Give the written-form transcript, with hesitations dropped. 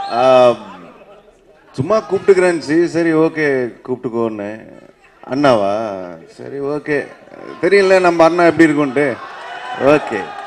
சும்மா கூப்பிட்டுக்கிறேன்ச்சு. சரி ஓகே கூப்பிட்டுக்கோன்னு. அண்ணாவா? சரி ஓகே, தெரியல நம்ம அண்ணா எப்படி இருக்குன்ட்டு. ஓகே.